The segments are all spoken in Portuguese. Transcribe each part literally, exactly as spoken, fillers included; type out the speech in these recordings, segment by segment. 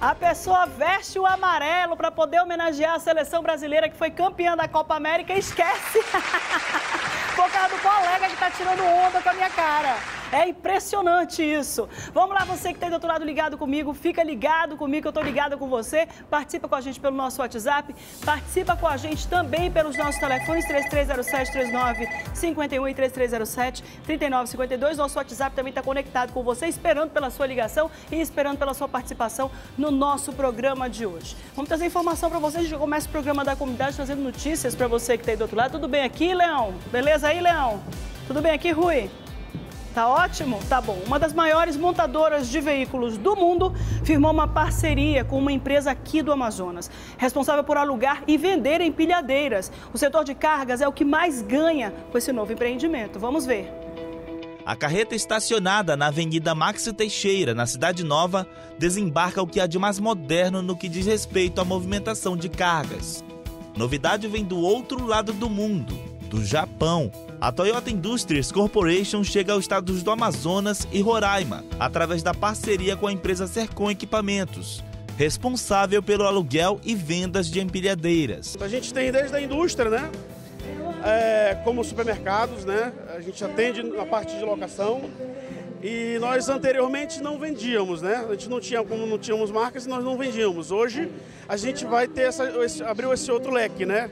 A pessoa veste o amarelo para poder homenagear a seleção brasileira que foi campeã da Copa América e esquece. Por causa do colega que tá tirando onda com a minha cara. É impressionante isso. Vamos lá, você que está aí do outro lado ligado comigo, fica ligado comigo, que eu estou ligada com você. Participa com a gente pelo nosso WhatsApp, participa com a gente também pelos nossos telefones três três zero sete, três nove cinco um e três três zero sete, três nove cinco dois. Nosso WhatsApp também está conectado com você, esperando pela sua ligação e esperando pela sua participação no nosso programa de hoje. Vamos trazer informação para vocês, a gente começa o programa da comunidade trazendo notícias para você que está aí do outro lado. Tudo bem aqui, Leão? Beleza aí, Leão? Tudo bem aqui, Rui? Tá ótimo? Tá bom. Uma das maiores montadoras de veículos do mundo firmou uma parceria com uma empresa aqui do Amazonas, responsável por alugar e vender empilhadeiras. O setor de cargas é o que mais ganha com esse novo empreendimento. Vamos ver. A carreta estacionada na Avenida Maxi Teixeira, na Cidade Nova, desembarca o que há de mais moderno no que diz respeito à movimentação de cargas. Novidade vem do outro lado do mundo, do Japão. A Toyota Industries Corporation chega aos estados do Amazonas e Roraima, através da parceria com a empresa Sercon Equipamentos, responsável pelo aluguel e vendas de empilhadeiras. A gente tem desde a indústria, né? É, como supermercados, né? A gente atende na parte de locação. E nós anteriormente não vendíamos, né? A gente não tinha, como não tínhamos marcas, nós não vendíamos. Hoje a gente vai ter essa, esse, abriu esse outro leque, né?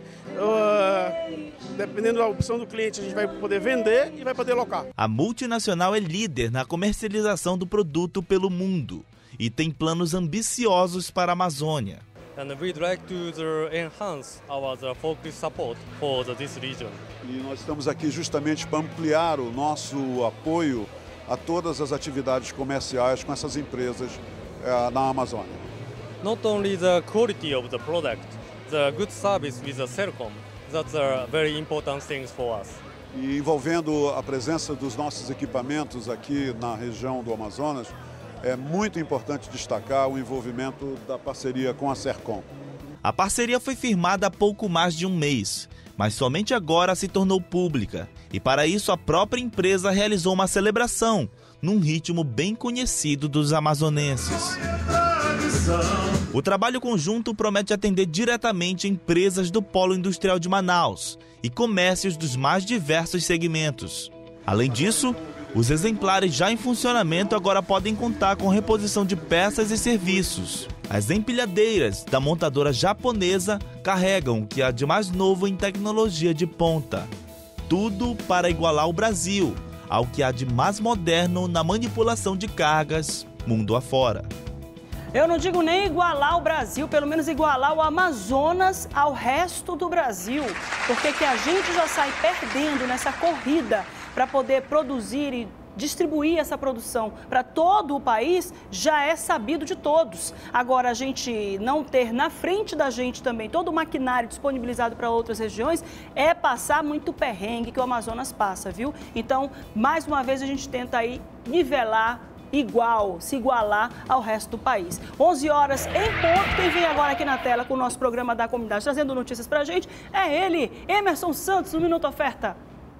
Uh, dependendo da opção do cliente, a gente vai poder vender e vai poder locar. A multinacional é líder na comercialização do produto pelo mundo e tem planos ambiciosos para a Amazônia. And we'd like to enhance our focus support for this region. E nós estamos aqui justamente para ampliar o nosso apoio a todas as atividades comerciais com essas empresas eh, na Amazônia. Not only the quality of the product, the good service with the Sercon, that's a very important things for us. E envolvendo a presença dos nossos equipamentos aqui na região do Amazonas, é muito importante destacar o envolvimento da parceria com a Sercon. A parceria foi firmada há pouco mais de um mês, mas somente agora se tornou pública. E para isso a própria empresa realizou uma celebração, num ritmo bem conhecido dos amazonenses. O trabalho conjunto promete atender diretamente empresas do Polo Industrial de Manaus e comércios dos mais diversos segmentos. Além disso, os exemplares já em funcionamento agora podem contar com reposição de peças e serviços. As empilhadeiras da montadora japonesa carregam o que há de mais novo em tecnologia de ponta. Tudo para igualar o Brasil ao que há de mais moderno na manipulação de cargas mundo afora. Eu não digo nem igualar o Brasil, pelo menos igualar o Amazonas ao resto do Brasil. Porque que a gente já sai perdendo nessa corrida para poder produzir e distribuir essa produção para todo o país já é sabido de todos. Agora, a gente não ter na frente da gente também todo o maquinário disponibilizado para outras regiões é passar muito perrengue que o Amazonas passa, viu? Então, mais uma vez, a gente tenta aí nivelar igual, se igualar ao resto do país. onze horas em ponto. Quem vem agora aqui na tela com o nosso programa da comunidade trazendo notícias para a gente é ele, Emerson Santos, no Minuto Oferta.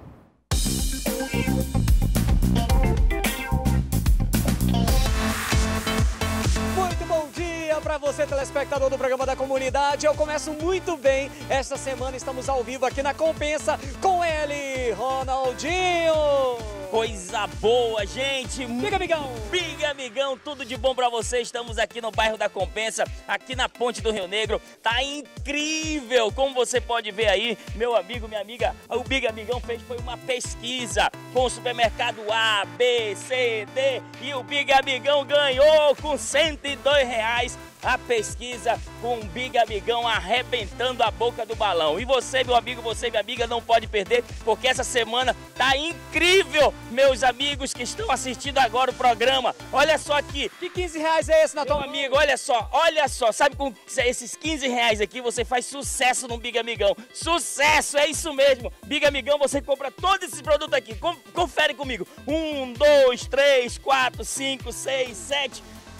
Para você, telespectador do programa da comunidade, eu começo muito bem. Esta semana estamos ao vivo aqui na Compensa com ele, Ronaldinho. Coisa boa, gente! Big Amigão! Big Amigão, tudo de bom pra você. Estamos aqui no bairro da Compensa, aqui na Ponte do Rio Negro. Tá incrível! Como você pode ver aí, meu amigo, minha amiga, o Big Amigão fez foi uma pesquisa com o supermercado A, B, C, D e o Big Amigão ganhou com cento e dois reais. A pesquisa com o Big Amigão arrebentando a boca do balão. E você, meu amigo, você, minha amiga, não pode perder, porque essa semana tá incrível, meus amigos que estão assistindo agora o programa. Olha só aqui. Que quinze reais é esse, Natal? Meu amigo, olha só, olha só. Sabe, com esses quinze reais aqui, você faz sucesso no Big Amigão. Sucesso, é isso mesmo. Big Amigão, você compra todos esses produtos aqui. Confere comigo. Um, dois, três, quatro, cinco, seis, sete...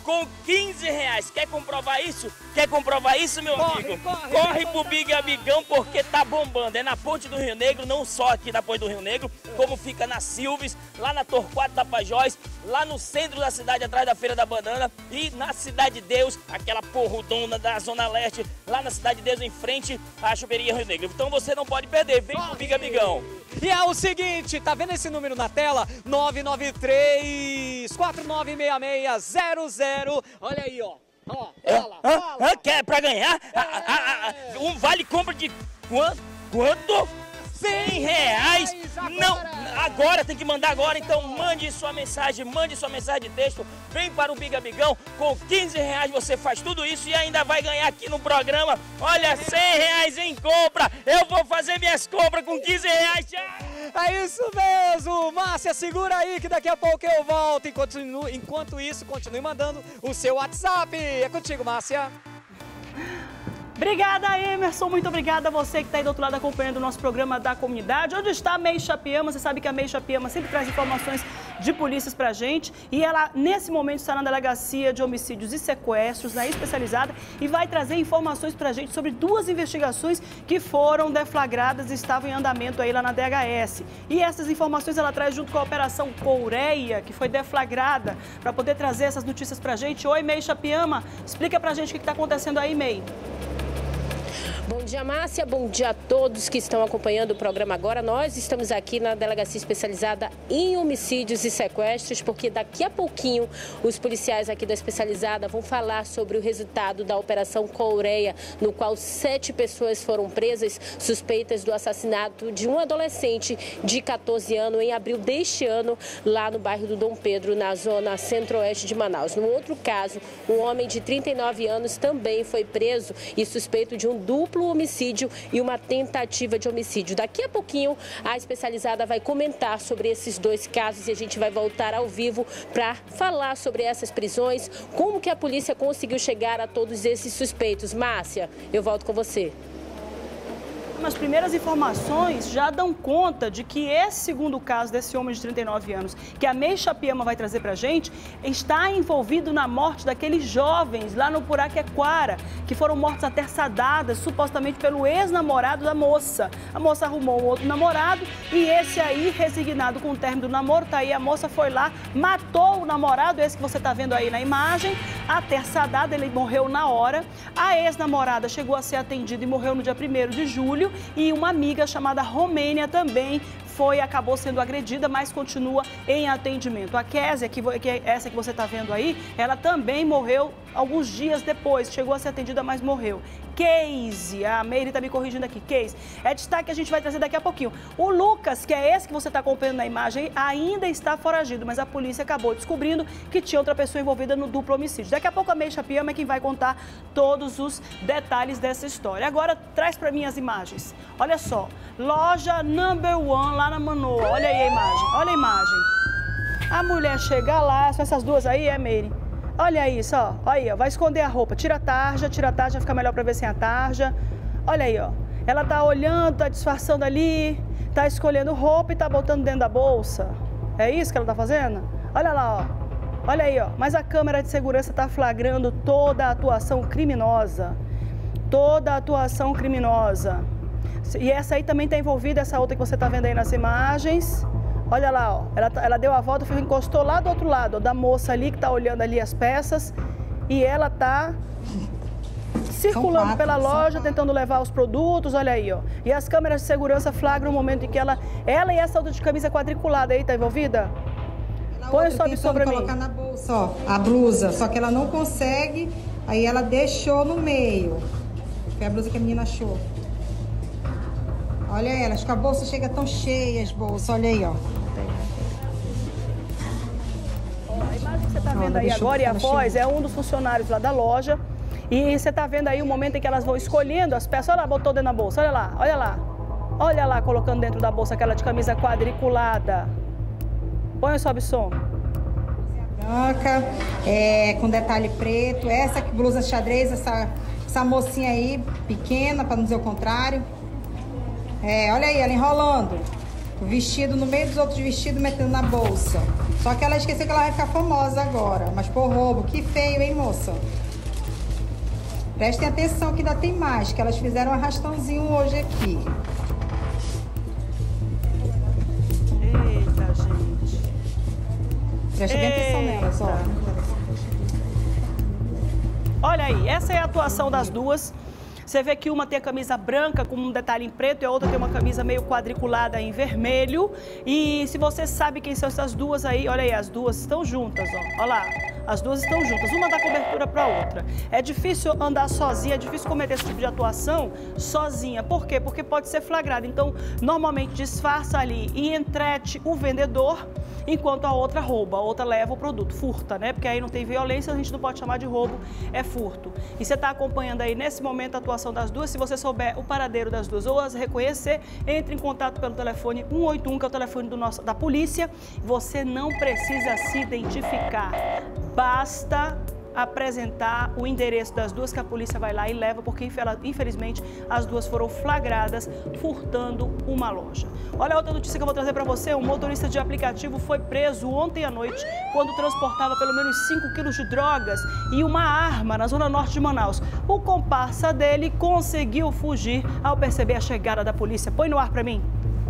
com quinze reais. Quer comprovar isso? Quer comprovar isso, meu corre, amigo? Corre, corre pro Big Amigão, porque tá bombando. É na Ponte do Rio Negro, não só aqui na Ponte do Rio Negro, como fica na Silves, lá na Torquato Tapajós, lá no centro da cidade, atrás da Feira da Banana, e na Cidade de Deus, aquela porrudona da Zona Leste, lá na Cidade de Deus, em frente à Choperia Rio Negro. Então você não pode perder, vem pro Big Amigão. E é o seguinte, tá vendo esse número na tela? nove nove três, quatro nove seis seis, zero zero. Olha aí, ó. Ó, fala, ah, fala. ah, quer pra ganhar? É. Ah, ah, ah, um vale compra de quanto? Quanto? cem reais? Não, agora tem que mandar agora, então mande sua mensagem, mande sua mensagem de texto, vem para o Big Amigão, com quinze reais você faz tudo isso e ainda vai ganhar aqui no programa, olha, cem reais em compra, eu vou fazer minhas compras com quinze reais, tchau! É isso mesmo, Márcia, segura aí que daqui a pouco eu volto, enquanto, enquanto isso, continue mandando o seu WhatsApp, é contigo, Márcia. Obrigada, Emerson. Muito obrigada a você que está aí do outro lado acompanhando o nosso programa da comunidade. Onde está a Mei Chapiama? Você sabe que a Mei Chapiama sempre traz informações de polícias pra gente. E ela, nesse momento, está na Delegacia de Homicídios e Sequestros, na especializada, e vai trazer informações pra gente sobre duas investigações que foram deflagradas e estavam em andamento aí lá na D H S. E essas informações ela traz junto com a Operação Coureia, que foi deflagrada, para poder trazer essas notícias pra gente. Oi, Mei Chapiama. Explica pra gente o que está acontecendo aí, Mei. Bom dia, Márcia. Bom dia a todos que estão acompanhando o programa agora. Nós estamos aqui na Delegacia Especializada em Homicídios e Sequestros, porque daqui a pouquinho os policiais aqui da Especializada vão falar sobre o resultado da Operação Coureia, no qual sete pessoas foram presas suspeitas do assassinato de um adolescente de quatorze anos em abril deste ano, lá no bairro do Dom Pedro, na zona centro-oeste de Manaus. No outro caso, um homem de trinta e nove anos também foi preso e suspeito de um duplo homicídio e uma tentativa de homicídio. Daqui a pouquinho a Especializada vai comentar sobre esses dois casos e a gente vai voltar ao vivo para falar sobre essas prisões, como que a polícia conseguiu chegar a todos esses suspeitos. Márcia, eu volto com você. As primeiras informações já dão conta de que esse segundo caso desse homem de trinta e nove anos, que a Mei Chapiama vai trazer pra gente, está envolvido na morte daqueles jovens lá no Puraquequara, que foram mortos aterçadadas, supostamente pelo ex-namorado da moça. A moça arrumou um outro namorado e esse aí, resignado com o término do namoro, tá aí, a moça foi lá, matou o namorado, esse que você tá vendo aí na imagem, aterçadada, ele morreu na hora. A ex-namorada chegou a ser atendida e morreu no dia primeiro de julho. E uma amiga chamada Romênia também foi, acabou sendo agredida, mas continua em atendimento. A Késia, que, que é essa que você está vendo aí, ela também morreu alguns dias depois, chegou a ser atendida, mas morreu. Casey, a Meire está me corrigindo aqui, Casey, é destaque que a gente vai trazer daqui a pouquinho. O Lucas, que é esse que você está acompanhando na imagem, ainda está foragido, mas a polícia acabou descobrindo que tinha outra pessoa envolvida no duplo homicídio. Daqui a pouco a Mei Chapiama é quem vai contar todos os detalhes dessa história. Agora, traz para mim as imagens. Olha só, loja number one lá na Manoa, olha aí a imagem, olha a imagem. A mulher chega lá, são essas duas aí, é, Meire? Olha isso, ó, olha aí, ó, vai esconder a roupa, tira a tarja, tira a tarja, fica melhor para ver sem a tarja. Olha aí, ó, ela tá olhando, tá disfarçando ali, tá escolhendo roupa e tá botando dentro da bolsa. É isso que ela tá fazendo? Olha lá, ó, olha aí, ó, mas a câmera de segurança tá flagrando toda a atuação criminosa, toda a atuação criminosa. E essa aí também tá envolvida, essa outra que você tá vendo aí nas imagens. Olha lá, ó, ela, ela deu a volta, encostou lá do outro lado, ó, da moça ali que tá olhando ali as peças. E ela tá circulando quatro, pela loja, tentando levar os produtos, olha aí, ó. E as câmeras de segurança flagram o momento em que ela... Ela e essa outra de camisa quadriculada aí, tá envolvida? Põe o sobe sobre mim. Colocar na bolsa, ó, a blusa, só que ela não consegue, aí ela deixou no meio. Foi a blusa que a menina achou. Olha ela, acho que a bolsa chega tão cheia, as bolsas, olha aí, ó. A imagem que você tá vendo aí agora e após é um dos funcionários lá da loja. E você tá vendo aí o momento em que elas vão escolhendo as peças. Olha lá, botou dentro da bolsa, olha lá, olha lá. Olha lá, colocando dentro da bolsa aquela de camisa quadriculada. Põe o sobe som. Branca, é, com detalhe preto. Essa blusa xadrez, essa, essa mocinha aí, pequena, para não dizer o contrário. É, olha aí, ela enrolando. O vestido no meio dos outros vestidos, metendo na bolsa. Só que ela esqueceu que ela vai ficar famosa agora. Mas por roubo, que feio, hein, moça? Prestem atenção que ainda tem mais, que elas fizeram um arrastãozinho hoje aqui. Eita, gente. Presta bem atenção nelas, ó. Olha aí, essa é a atuação das duas. Você vê que uma tem a camisa branca com um detalhe em preto e a outra tem uma camisa meio quadriculada em vermelho. E se você sabe quem são essas duas aí, olha aí, as duas estão juntas, ó. Olha lá, as duas estão juntas, uma dá cobertura para a outra. É difícil andar sozinha, é difícil cometer esse tipo de atuação sozinha. Por quê? Porque pode ser flagrado. Então, normalmente disfarça ali e entrete o vendedor, enquanto a outra rouba, a outra leva o produto, furta, né? Porque aí não tem violência, a gente não pode chamar de roubo, é furto. E você está acompanhando aí nesse momento a atuação das duas. Se você souber o paradeiro das duas ou as reconhecer, entre em contato pelo telefone um oito um, que é o telefone do nosso, da polícia. Você não precisa se identificar, basta apresentar o endereço das duas que a polícia vai lá e leva, porque infelizmente as duas foram flagradas furtando uma loja. Olha a outra notícia que eu vou trazer para você. Um motorista de aplicativo foi preso ontem à noite quando transportava pelo menos cinco quilos de drogas e uma arma na zona norte de Manaus. O comparsa dele conseguiu fugir ao perceber a chegada da polícia. Põe no ar para mim.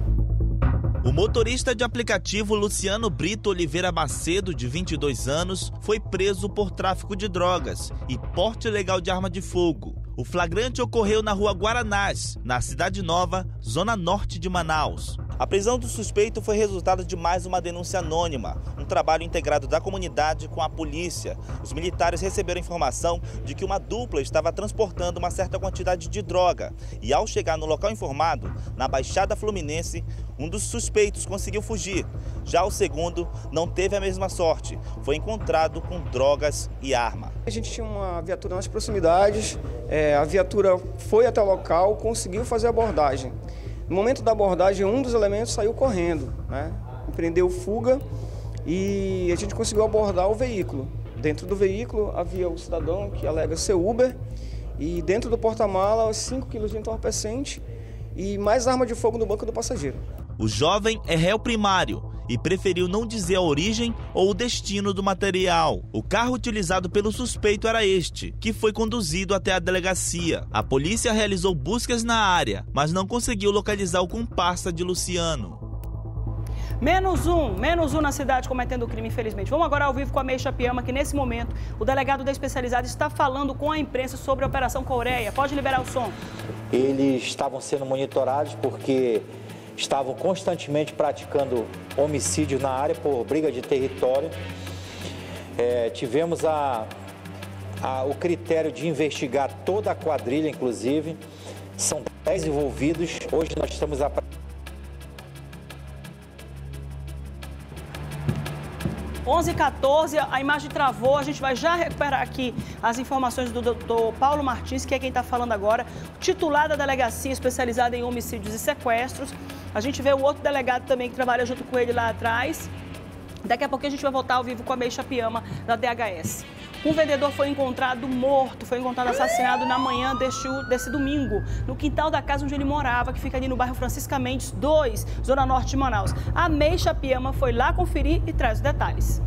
O motorista de aplicativo Luciano Brito Oliveira Macedo, de vinte e dois anos, foi preso por tráfico de drogas e porte ilegal de arma de fogo. O flagrante ocorreu na rua Guaranás, na Cidade Nova, zona norte de Manaus. A prisão do suspeito foi resultado de mais uma denúncia anônima, um trabalho integrado da comunidade com a polícia. Os militares receberam informação de que uma dupla estava transportando uma certa quantidade de droga e, ao chegar no local informado, na Baixada Fluminense, um dos suspeitos conseguiu fugir. Já o segundo não teve a mesma sorte, foi encontrado com drogas e arma. A gente tinha uma viatura nas proximidades, é, a viatura foi até o local, conseguiu fazer a abordagem. No momento da abordagem, um dos elementos saiu correndo, né? Empreendeu fuga e a gente conseguiu abordar o veículo. Dentro do veículo havia o cidadão que alega ser Uber e dentro do porta-mala cinco quilos de entorpecente e mais arma de fogo no banco do passageiro. O jovem é réu primário e preferiu não dizer a origem ou o destino do material. O carro utilizado pelo suspeito era este, que foi conduzido até a delegacia. A polícia realizou buscas na área, mas não conseguiu localizar o comparsa de Luciano. Menos um, menos um na cidade cometendo o crime, infelizmente. Vamos agora ao vivo com a Meixa Piama, que nesse momento o delegado da especializada está falando com a imprensa sobre a Operação Coreia. Pode liberar o som. Eles estavam sendo monitorados porque estavam constantemente praticando homicídios na área por briga de território. É, tivemos a, a, o critério de investigar toda a quadrilha, inclusive. São dez envolvidos. Hoje nós estamos a... onze e quatorze, a imagem travou, a gente vai já recuperar aqui as informações do doutor Paulo Martins, que é quem está falando agora, titular da delegacia especializada em homicídios e sequestros. A gente vê o outro delegado também que trabalha junto com ele lá atrás. Daqui a pouco a gente vai voltar ao vivo com a Meixa Piama da D H S. Um vendedor foi encontrado morto, foi encontrado assassinado na manhã deste, desse domingo, no quintal da casa onde ele morava, que fica ali no bairro Francisca Mendes dois, zona norte de Manaus. A Meixa Piama foi lá conferir e traz os detalhes.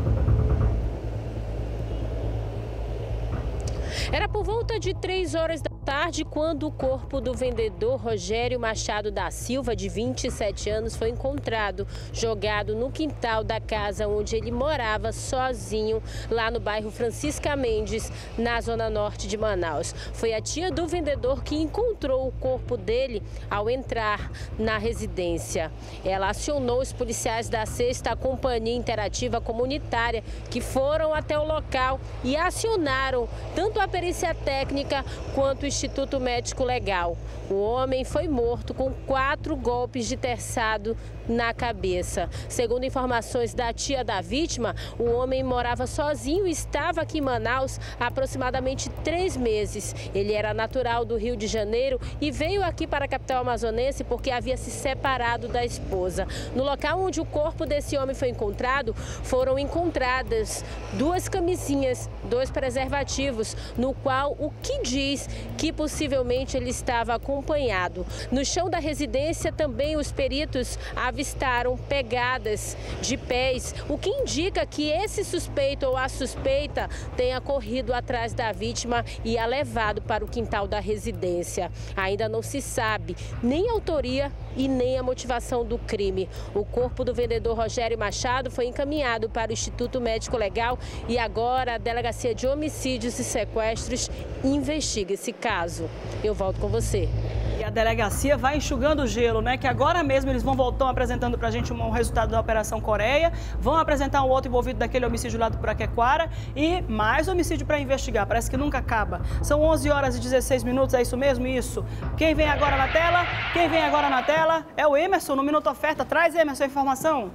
Era por volta de três horas da tarde quando o corpo do vendedor Rogério Machado da Silva, de vinte e sete anos, foi encontrado jogado no quintal da casa onde ele morava sozinho, lá no bairro Francisca Mendes, na zona norte de Manaus. Foi a tia do vendedor que encontrou o corpo dele ao entrar na residência. Ela acionou os policiais da sexta Companhia Interativa Comunitária, que foram até o local e acionaram tanto a perícia técnica quanto o Instituto Médico Legal. O homem foi morto com quatro golpes de terçado na cabeça. Segundo informações da tia da vítima, o homem morava sozinho e estava aqui em Manaus há aproximadamente três meses. Ele era natural do Rio de Janeiro e veio aqui para a capital amazonense porque havia se separado da esposa. No local onde o corpo desse homem foi encontrado, foram encontradas duas camisinhas, dois preservativos, no qual o que diz que possivelmente ele estava acompanhado. No chão da residência também os peritos avistaram pegadas de pés, o que indica que esse suspeito ou a suspeita tenha corrido atrás da vítima e a levado para o quintal da residência. Ainda não se sabe nem a autoria e nem a motivação do crime. O corpo do vendedor Rogério Machado foi encaminhado para o Instituto Médico Legal e agora a Delegacia de Homicídios e Sequestros investiga esse caso. Eu volto com você. E a delegacia vai enxugando o gelo, né? Que agora mesmo eles vão voltar apresentando pra gente um resultado da Operação Coreia, vão apresentar um outro envolvido daquele homicídio lá do Puraquequara e mais homicídio para investigar. Parece que nunca acaba. São onze horas e dezesseis minutos, é isso mesmo? Isso. Quem vem agora na tela? Quem vem agora na tela é o Emerson, no Minuto Oferta. Traz, Emerson, a informação.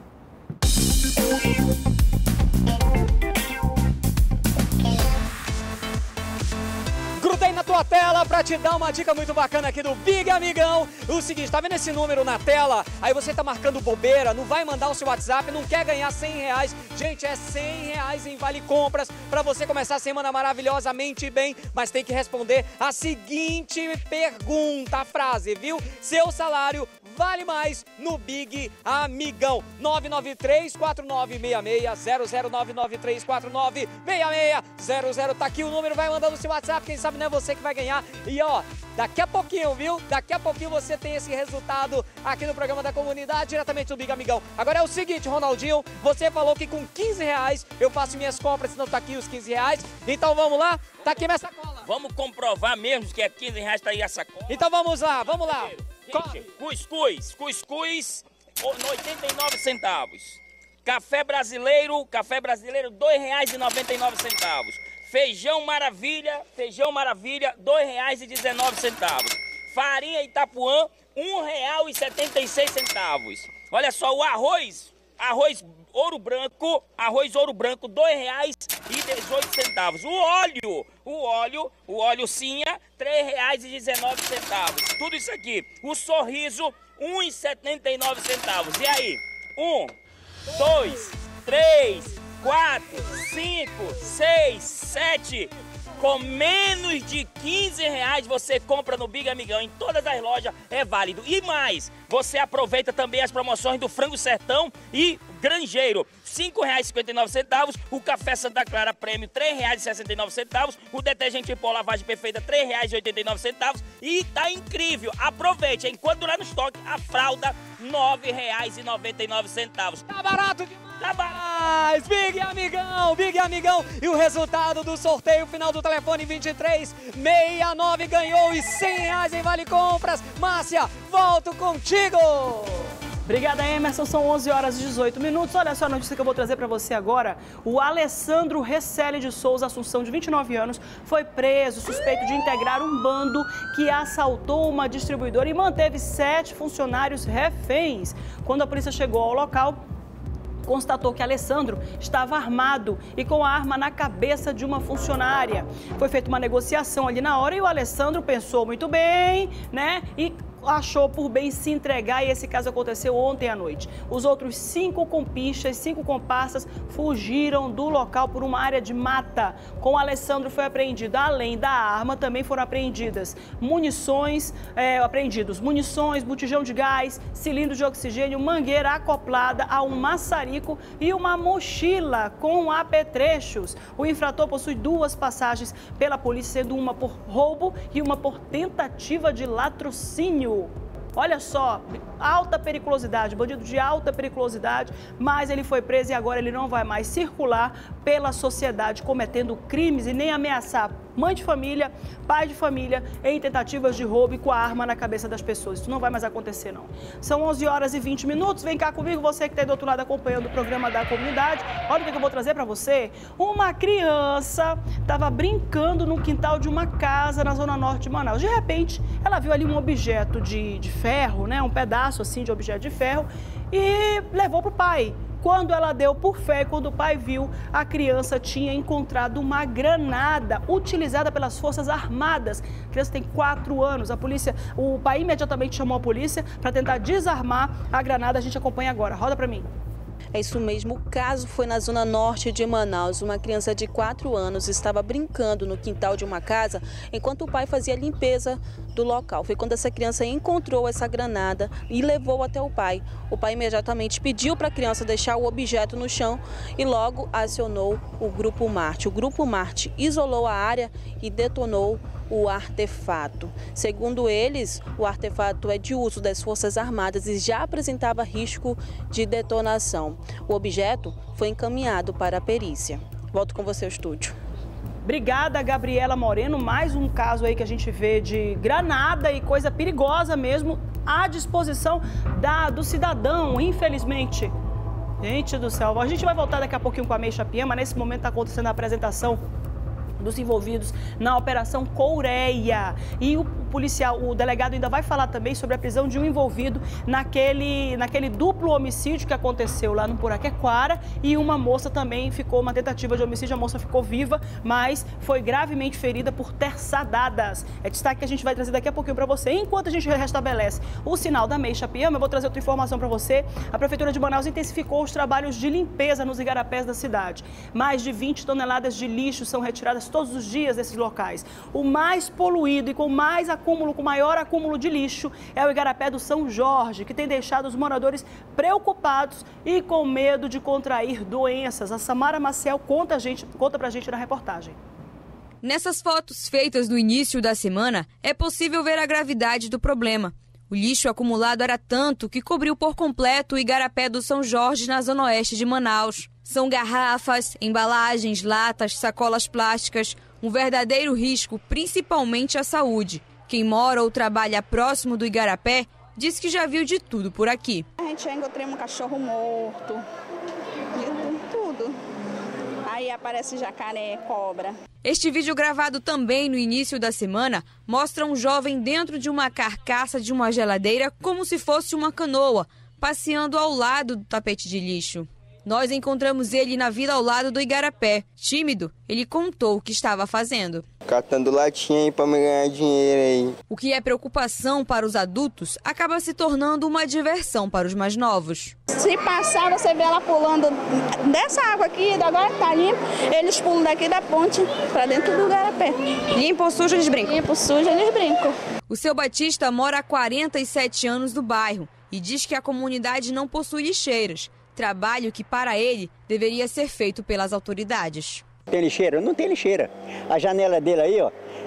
Grudei na tua tela para te dar uma dica muito bacana aqui do Big Amigão. O seguinte, tá vendo esse número na tela? Aí você tá marcando bobeira, não vai mandar o seu WhatsApp, não quer ganhar cem reais. Gente, é cem reais em Vale Compras para você começar a semana maravilhosamente bem. Mas tem que responder a seguinte pergunta, a frase, viu? Seu salário vale mais no Big Amigão. nove nove três, quatro nove seis seis, zero zero nove nove três quatro nove seis seis zero zero. Tá aqui o número, vai mandando o seu WhatsApp, quem sabe não é você que vai ganhar. E ó, daqui a pouquinho, viu? Daqui a pouquinho você tem esse resultado aqui no programa da comunidade, diretamente do Big Amigão. Agora é o seguinte, Ronaldinho, você falou que com quinze reais eu faço minhas compras, senão tá aqui os quinze reais. Então vamos lá, tá aqui minha sacola. Vamos comprovar mesmo que é quinze reais, tá aí a sacola. Então vamos lá, vamos lá. Gente, cuscuz, cuscuz, oitenta e nove centavos. Café brasileiro, café brasileiro, dois reais e noventa e nove centavos. Feijão maravilha, feijão maravilha, dois reais e dezenove centavos. Farinha Itapuã, um real e setenta e seis centavos. Olha só, o arroz, arroz ouro branco, arroz ouro branco, dois reais e dezoito centavos. O óleo, o óleo, o óleo Sinha, três reais e dezenove centavos. Tudo isso aqui. O sorriso, um real e setenta e nove centavos. E aí? Um, dois, três, quatro, cinco, seis, sete. Com menos de quinze reais você compra no Big Amigão. Em todas as lojas é válido. E mais, você aproveita também as promoções do Frango Sertão e Grangeiro. cinco reais e cinquenta e nove centavos. O Café Santa Clara Prêmio, três reais e sessenta e nove centavos. O detergente em pó lavagem perfeita, três reais e oitenta e nove centavos. E tá incrível. Aproveite. Enquanto durar no estoque, a fralda, nove reais e noventa e nove centavos. Tá barato demais. Tá barato. Big Amigão, Big Amigão. E o resultado do sorteio final do telefone vinte e três sessenta e nove ganhou os cem reais em Vale Compras. Márcia, volto contigo. Obrigada, Emerson. São onze horas e dezoito minutos. Olha só a notícia que eu vou trazer para você agora. O Alessandro Recelli de Souza Assunção, de vinte e nove anos, foi preso suspeito de integrar um bando que assaltou uma distribuidora e manteve sete funcionários reféns. Quando a polícia chegou ao local, constatou que Alessandro estava armado e com a arma na cabeça de uma funcionária. Foi feita uma negociação ali na hora e o Alessandro pensou muito bem, né? E achou por bem se entregar, e esse caso aconteceu ontem à noite. Os outros cinco compinchas, cinco comparsas, fugiram do local por uma área de mata. Com o Alessandro foi apreendido, além da arma, também foram apreendidas munições, é, apreendidos munições, botijão de gás, cilindro de oxigênio, mangueira acoplada a um maçarico e uma mochila com apetrechos. O infrator possui duas passagens pela polícia, sendo uma por roubo e uma por tentativa de latrocínio. Olha só, alta periculosidade, bandido de alta periculosidade, mas ele foi preso e agora ele não vai mais circular pela sociedade cometendo crimes e nem ameaçar mãe de família, pai de família em tentativas de roubo e com a arma na cabeça das pessoas. Isso não vai mais acontecer, não. São onze horas e vinte minutos. Vem cá comigo, você que está aí do outro lado acompanhando o programa da comunidade. Olha o que eu vou trazer para você. Uma criança estava brincando no quintal de uma casa na zona norte de Manaus. De repente, ela viu ali um objeto de, de ferro, né? Um pedaço assim de objeto de ferro e levou para o pai. Quando ela deu por fé, quando o pai viu, a criança tinha encontrado uma granada utilizada pelas Forças Armadas. A criança tem quatro anos. A polícia, o pai imediatamente chamou a polícia para tentar desarmar a granada. A gente acompanha agora. Roda para mim. É isso mesmo, o caso foi na zona norte de Manaus. Uma criança de quatro anos estava brincando no quintal de uma casa enquanto o pai fazia a limpeza do local. Foi quando essa criança encontrou essa granada e levou até o pai. O pai imediatamente pediu para a criança deixar o objeto no chão e logo acionou o Grupo Marte. O Grupo Marte isolou a área e detonou o artefato. Segundo eles, o artefato é de uso das Forças Armadas e já apresentava risco de detonação. O objeto foi encaminhado para a perícia. Volto com você ao estúdio. Obrigada, Gabriela Moreno. Mais um caso aí que a gente vê de granada e coisa perigosa mesmo à disposição da, do cidadão, infelizmente. Gente do céu, a gente vai voltar daqui a pouquinho com a Meixa Piema. Nesse momento está acontecendo a apresentação dos envolvidos na Operação Coureia. E o policial, o delegado ainda vai falar também sobre a prisão de um envolvido naquele, naquele duplo homicídio que aconteceu lá no Puraquequara, e uma moça também ficou, uma tentativa de homicídio, a moça ficou viva, mas foi gravemente ferida por terçadadas. É destaque que a gente vai trazer daqui a pouquinho para você. Enquanto a gente restabelece o sinal da Meixa Piema, eu vou trazer outra informação para você. A Prefeitura de Manaus intensificou os trabalhos de limpeza nos igarapés da cidade. Mais de vinte toneladas de lixo são retiradas todos os dias desses locais. O mais poluído e com mais acúmulo, com maior acúmulo de lixo é o igarapé do São Jorge, que tem deixado os moradores preocupados e com medo de contrair doenças. A Samara Maciel conta, a gente, conta pra gente na reportagem. Nessas fotos feitas no início da semana, é possível ver a gravidade do problema. O lixo acumulado era tanto que cobriu por completo o igarapé do São Jorge, na zona oeste de Manaus. São garrafas, embalagens, latas, sacolas plásticas, um verdadeiro risco, principalmente à saúde. Quem mora ou trabalha próximo do igarapé diz que já viu de tudo por aqui. A gente já encontrou um cachorro morto, tudo. Aí aparece jacaré, cobra. Este vídeo, gravado também no início da semana, mostra um jovem dentro de uma carcaça de uma geladeira como se fosse uma canoa, passeando ao lado do tapete de lixo. Nós encontramos ele na vila ao lado do igarapé. Tímido, ele contou o que estava fazendo. Catando latinha aí para me ganhar dinheiro aí. O que é preocupação para os adultos acaba se tornando uma diversão para os mais novos. Se passar, você vê ela pulando dessa água aqui, agora tá limpo, eles pulam daqui da ponte para dentro do igarapé. Limpo ou sujo, eles brincam? Limpo, sujo, eles brincam. O seu Batista mora há quarenta e sete anos no bairro e diz que a comunidade não possui lixeiras. Trabalho que, para ele, deveria ser feito pelas autoridades. Tem lixeira? Não tem lixeira. A janela dele aí, ó,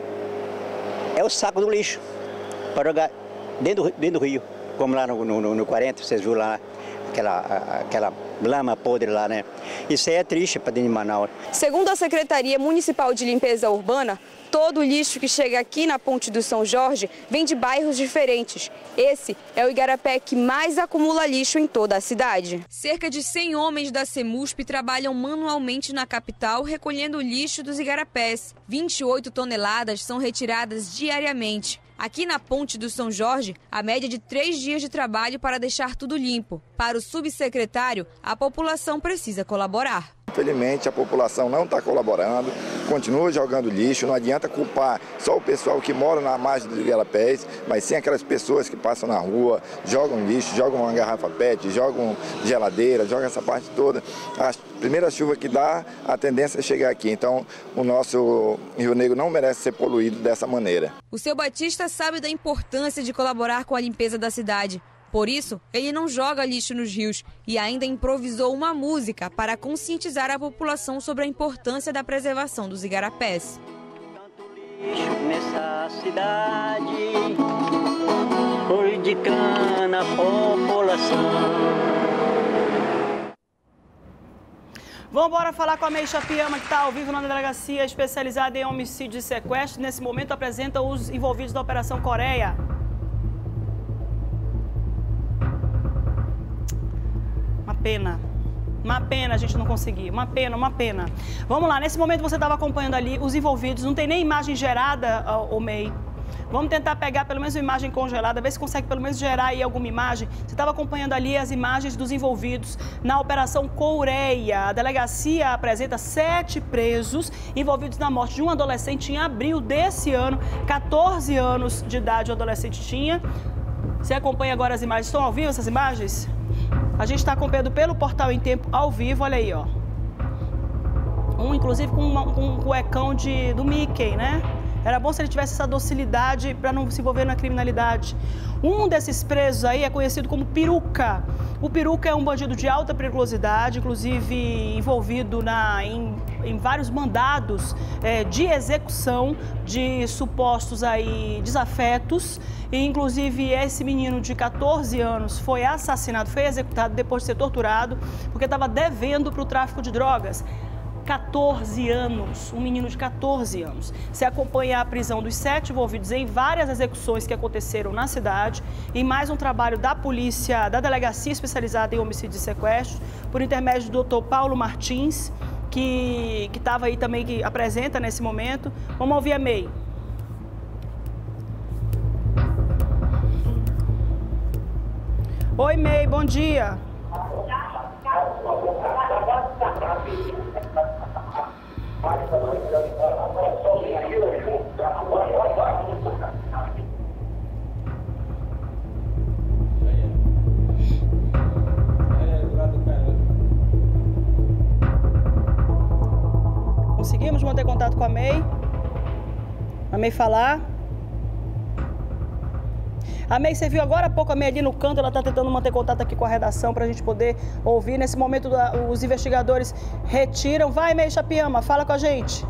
é o saco do lixo para jogar dentro do, dentro do rio. Como lá no, no, no quarenta, vocês viram lá, aquela, aquela lama podre lá, né? Isso aí é triste para dentro de Manaus. Segundo a Secretaria Municipal de Limpeza Urbana, todo o lixo que chega aqui na Ponte do São Jorge vem de bairros diferentes. Esse é o igarapé que mais acumula lixo em toda a cidade. Cerca de cem homens da Semusp trabalham manualmente na capital recolhendo o lixo dos igarapés. vinte e oito toneladas são retiradas diariamente. Aqui na Ponte do São Jorge, a média de três dias de trabalho para deixar tudo limpo. Para o subsecretário, a população precisa colaborar. Infelizmente, a população não está colaborando, continua jogando lixo. Não adianta culpar só o pessoal que mora na margem dos igarapés, mas sim aquelas pessoas que passam na rua, jogam lixo, jogam uma garrafa pet, jogam geladeira, jogam essa parte toda. A primeira chuva que dá, a tendência é chegar aqui. Então, o nosso Rio Negro não merece ser poluído dessa maneira. O seu Batista sabe da importância de colaborar com a limpeza da cidade. Por isso, ele não joga lixo nos rios e ainda improvisou uma música para conscientizar a população sobre a importância da preservação dos igarapés. Tanto lixo nessa cidade, prejudicando a população. Vamos embora falar com a Meixa Piema, que está ao vivo na delegacia especializada em homicídio e sequestro. Nesse momento apresenta os envolvidos da Operação Coureia. Uma pena, uma pena a gente não conseguir, uma pena, uma pena. Vamos lá, nesse momento você estava acompanhando ali os envolvidos, não tem nem imagem gerada, o Mei. Vamos tentar pegar pelo menos uma imagem congelada, ver se consegue pelo menos gerar aí alguma imagem. Você estava acompanhando ali as imagens dos envolvidos na Operação Coureia. A delegacia apresenta sete presos envolvidos na morte de um adolescente em abril desse ano. quatorze anos de idade o adolescente tinha. Você acompanha agora as imagens. Estão ao vivo essas imagens? A gente está acompanhando pelo Portal em Tempo ao vivo, olha aí, ó. Um, inclusive, com, uma, com um cuecão de, do Mickey, né? Era bom se ele tivesse essa docilidade para não se envolver na criminalidade. Um desses presos aí é conhecido como Peruca. O Peruca é um bandido de alta periculosidade, inclusive envolvido na, em, em vários mandados é, de execução de supostos aí desafetos. E, inclusive, esse menino de quatorze anos foi assassinado, foi executado depois de ser torturado, porque estava devendo para o tráfico de drogas. quatorze anos, um menino de quatorze anos. Se acompanha a prisão dos sete envolvidos em várias execuções que aconteceram na cidade e mais um trabalho da polícia, da delegacia especializada em homicídios e sequestros, por intermédio do doutor Paulo Martins, que estava aí também, que apresenta nesse momento. Vamos ouvir a May. Oi, May, bom dia. Conseguimos manter contato com a May? A May falar? A May, você viu agora há pouco a May ali no canto, ela está tentando manter contato aqui com a redação para a gente poder ouvir. Nesse momento, os investigadores retiram. Vai, May Chapiama, fala com a gente.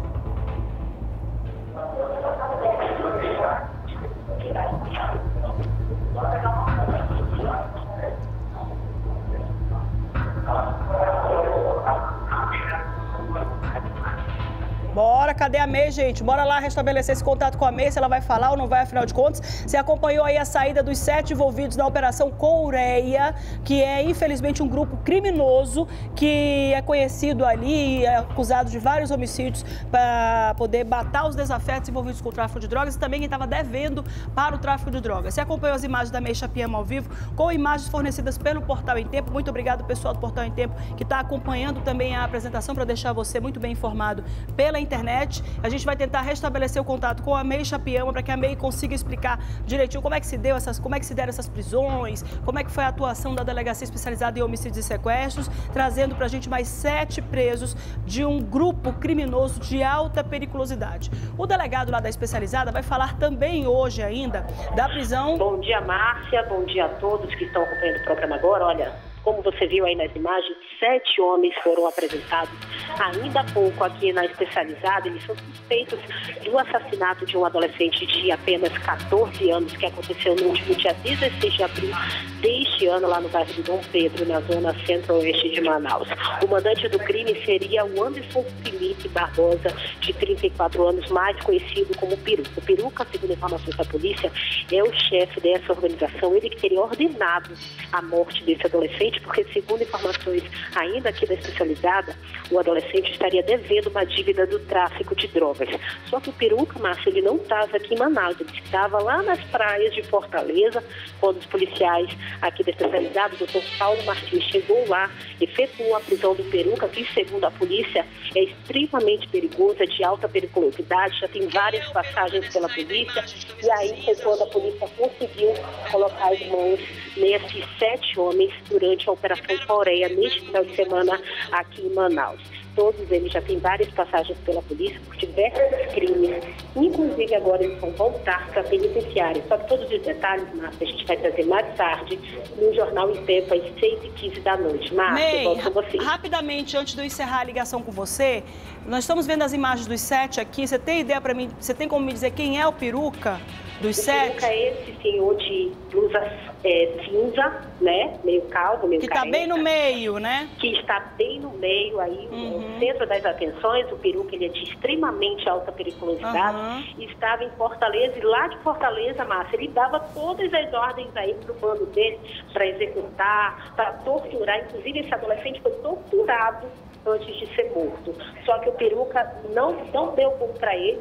Bora, cadê a May, gente? Bora lá restabelecer esse contato com a May, se ela vai falar ou não vai, afinal de contas. Você acompanhou aí a saída dos sete envolvidos na Operação Coureia, que é, infelizmente, um grupo criminoso que é conhecido ali e é acusado de vários homicídios para poder matar os desafetos envolvidos com o tráfico de drogas e também quem estava devendo para o tráfico de drogas. Você acompanhou as imagens da May Chapiama ao vivo, com imagens fornecidas pelo Portal em Tempo. Muito obrigado, pessoal do Portal em Tempo, que está acompanhando também a apresentação para deixar você muito bem informado pela internet. A gente vai tentar restabelecer o contato com a May Chapiama para que a May consiga explicar direitinho como é que se deu essas, como é que se deram essas prisões, como é que foi a atuação da Delegacia Especializada em Homicídios e Sequestros, trazendo para a gente mais sete presos de um grupo criminoso de alta periculosidade. O delegado lá da Especializada vai falar também hoje ainda da prisão... Bom dia, Márcia. Bom dia a todos que estão acompanhando o programa agora. Olha, como você viu aí nas imagens, sete homens foram apresentados ainda há pouco aqui na Especializada. Eles são suspeitos do assassinato de um adolescente de apenas quatorze anos, que aconteceu no último dia dezesseis de abril deste ano, lá no bairro de Dom Pedro, na zona centro-oeste de Manaus. O mandante do crime seria o Anderson Felipe Barbosa, de trinta e quatro anos, mais conhecido como Peruca. O Peruca, segundo informações da polícia, é o chefe dessa organização. Ele que teria ordenado a morte desse adolescente, porque, segundo informações ainda aqui da Especializada, o adolescente estaria devendo uma dívida do tráfico de drogas. Só que o Peruca, Márcio, ele não estava aqui em Manaus, ele estava lá nas praias de Fortaleza, quando os policiais aqui da Especializada, o doutor Paulo Martins, chegou lá, efetuou a prisão do Peruca, que, segundo a polícia, é extremamente perigoso, é de alta periculosidade, já tem várias passagens pela polícia, e aí foi quando a polícia conseguiu colocar as mãos nesses sete homens durante a Operação Coureia, neste final de semana aqui em Manaus. Todos eles já têm várias passagens pela polícia por diversos crimes, inclusive agora eles vão voltar para a penitenciária. Só que todos os detalhes, Márcia, a gente vai trazer mais tarde no Jornal em Tempo, às seis e quinze da noite. Márcia, eu volto com você. Rapidamente, antes de eu encerrar a ligação com você, nós estamos vendo as imagens dos sete aqui. Você tem ideia para mim, você tem como me dizer quem é o Peruca dos o sete? Peruca é esse senhor de blusa é, cinza, né? Meio calvo, meio Que está bem no meio, né? Que está bem no meio aí, Uhum. no centro das atenções. O Peruca, ele é de extremamente alta periculosidade. Uhum. E estava em Fortaleza, e lá de Fortaleza, Márcia, ele dava todas as ordens aí pro bando dele para executar, para torturar. Inclusive, esse adolescente foi torturado antes de ser morto. Só que o Peruca não, não deu bom para ele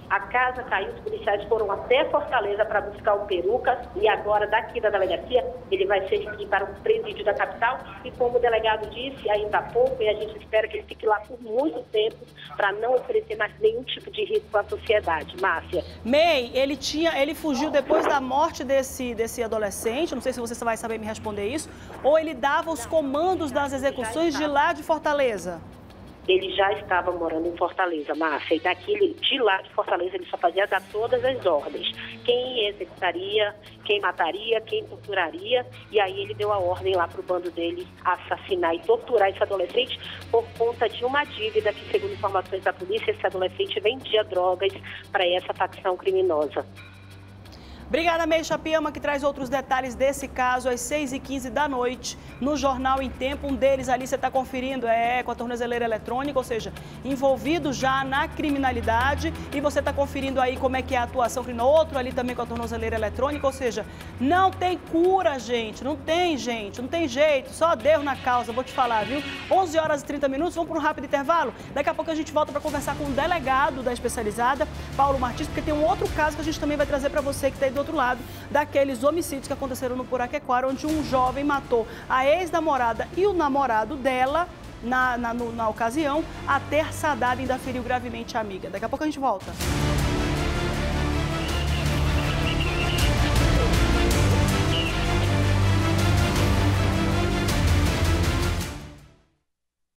A casa caiu, os policiais foram até Fortaleza para buscar o Peruca e agora daqui da delegacia ele vai ser aqui para o presídio da capital e como o delegado disse ainda há pouco, e a gente espera que ele fique lá por muito tempo para não oferecer mais nenhum tipo de risco à sociedade. Márcia. May, ele tinha, ele fugiu depois da morte desse, desse adolescente, não sei se você vai saber me responder isso, ou ele dava os comandos das execuções de lá de Fortaleza? Ele já estava morando em Fortaleza, Márcia, e daqui, de lá de Fortaleza, ele só fazia dar todas as ordens. Quem executaria, quem mataria, quem torturaria, e aí ele deu a ordem lá para o bando dele assassinar e torturar esse adolescente por conta de uma dívida que, segundo informações da polícia, esse adolescente vendia drogas para essa facção criminosa. Obrigada, May Chapiama, que traz outros detalhes desse caso às seis e quinze da noite, no Jornal em Tempo. Um deles ali você está conferindo é com a tornozeleira eletrônica, ou seja, envolvido já na criminalidade. E você está conferindo aí como é que é a atuação criminosa. Outro ali também com a tornozeleira eletrônica, ou seja, não tem cura, gente, não tem, gente, não tem jeito. Só Deus na causa, vou te falar, viu? onze horas e trinta minutos, vamos para um rápido intervalo. Daqui a pouco a gente volta para conversar com o delegado da especializada, Paulo Martins, porque tem um outro caso que a gente também vai trazer para você que está aí do outro lado, daqueles homicídios que aconteceram no Puraquequara, onde um jovem matou a ex-namorada e o namorado dela na, na, no, na ocasião. A terça dada ainda feriu gravemente a amiga. Daqui a pouco a gente volta.